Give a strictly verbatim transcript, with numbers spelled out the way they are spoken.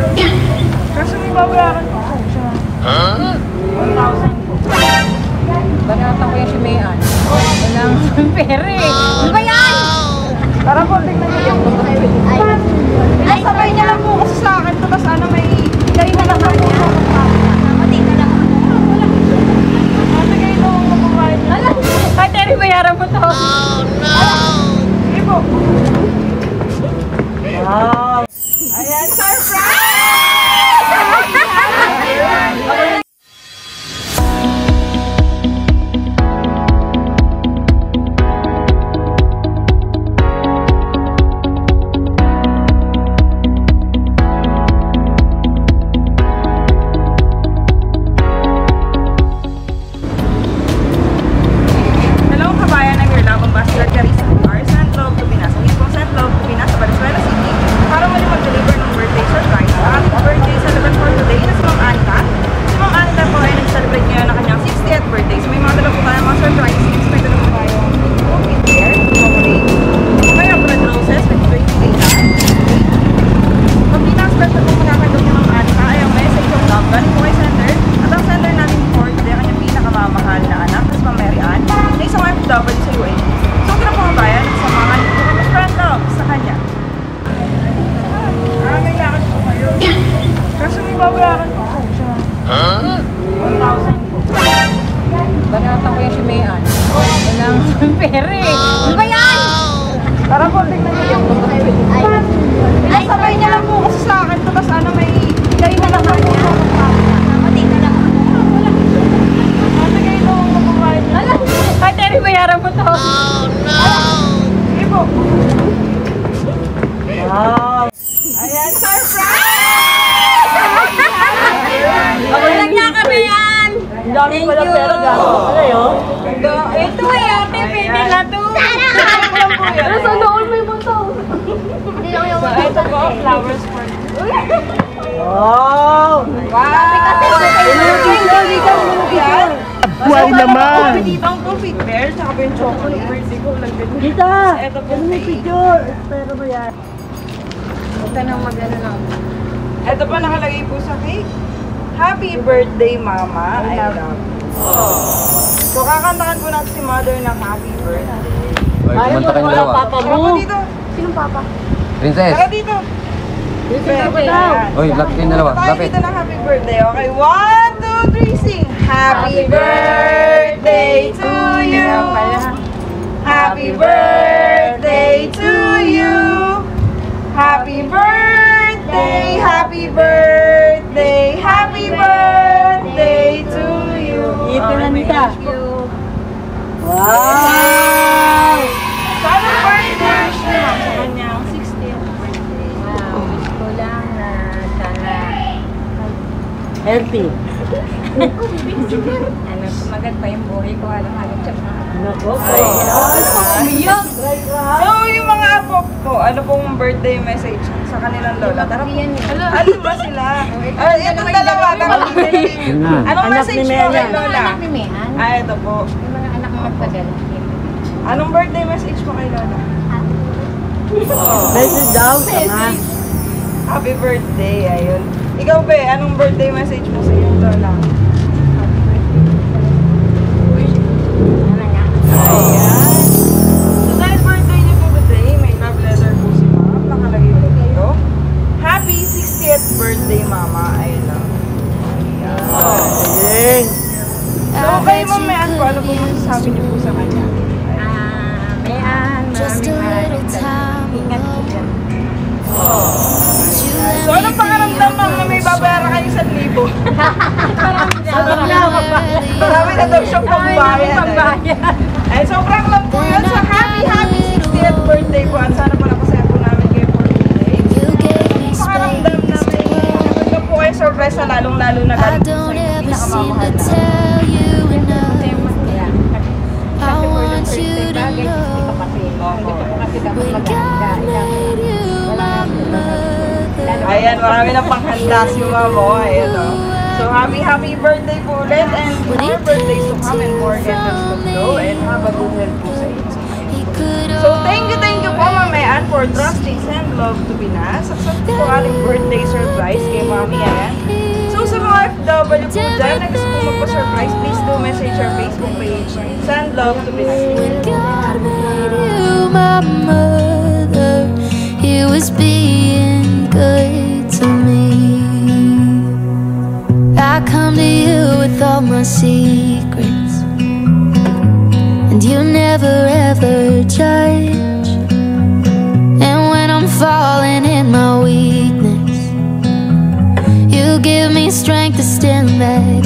Kasi may babayaran ko ako siya. one thousand po. Banatan ko yung simayan. Walang pera eh. Ano ba yan? Para po, tignan niyo yung ay, sabay niya lang po kasi sa akin to. Tapos ano, may kayo na lang ako. Mati na lang ako. Kasi kayo ito ang mababayad niya. Alam, kahit Terry, bayaran mo to. Oh no! Sige po. Wow! Ayan, surprise! Banatan ko yung simayan. Walang pera eh. Ano ba yan? Para po, tignan niyo yung ay, sabay niya lang po kasi sa akin to. Tapos ano, may kayo na lang ako. Mati na lang ako. Kasi kayo ito ang mababayad niya. Alam, kahit Terry, bayaran mo to. Oh no! Sige po. Wow! Ayan, surprise! Walang niya kami yan! Dami Thank pala you. pera gano'n. Ano yun? Ito ay ate, pwede na to. Nasa noon may buto. So, ito po, flowers for you. Wow! Wow! Buhay naman! Pinitang po fit bear, saka po yung chocolate. Birthday ko, walang ganun. Dita! Ito po may picture. Pero ba yan? Huwag ka nang mag-ano lang. Ito pa nakalagay po sa cake. Happy birthday, Mama. I love you. So, kakantakan po natin si Mother ng happy birthday. Ay, kumanta kayong dalawa. Papa Tara mo. po dito. Sinong papa? Princess! Tara dito. Pwede daw. Oy, lapit kayong dalawa. Tayo Lapit. dito ng happy birthday. Okay, one, two, three, sing. Happy birthday to you. Happy birthday to you. Happy birthday, happy birthday, happy birthday to you. Ito na nita. Wow! Sana birthday wish niyo ma'am sa kanyang sixtieth birthday. Wow. Wish ko lang na sana Healthy. ano, sumagat pa yung buhay ko. Alam-alam siya pa. Nako. Ay, ano po umiyak? So, yung mga apo ko, ano pong birthday message sa kanilang lola? Tara po. Ano ba sila? Ah, itong dalawa. Tara po. Anong Anak message ni mo Mela. kay lola? Anak ni Mehan. Ah, ito po. Yung mga anak mo nagpadala. Anong birthday message mo kay lola? Message daw, sama. Happy birthday, ayun. Ikaw ba, anong birthday message mo sa iyong lola? Ayan. So, dahil birthday niyo po today, may love letter po si ma'am. Nakalagay po dito. Happy sixtieth birthday, mama. Ayun lang. Ayan. So, kayo ma'am, may ano po, ano po masasabi niyo po sa kanya? Ah, Mehan, maraming maraming salamat. Ingat po dyan. So, anong pangaramdam ma'am na may babayaran kayo sa libo? Marami na daw siyang pambayan. Pambayan. Ay, sobrang lang po yun. So, happy, happy sixtieth birthday po. At sana pala pasaya po namin kayo for today. Pakaramdam na may nagpunta po kayo surpresa, lalong-lalo na galing po sa inyo. Pinakamamahal na. Ayan, marami na panghanda si Mamo. Ayan o. So, happy, happy birthday po ulit. And more birthdays to come and more candles to blow. And have a good health po sa inyo. So, thank you, thank you po, Ma'am Ayan, for trusting and love to Pinas. Success po ating birthday surprise kay Mami Ayan. So, sa mga F W po dyan, na gusto po magpa-surprise, please do message our Facebook page. Send love to Pinas. God made you my mother, he was being good to me. I come to you with all my secrets, and you never ever judge. And when I'm falling in my weakness, you give me strength to stand back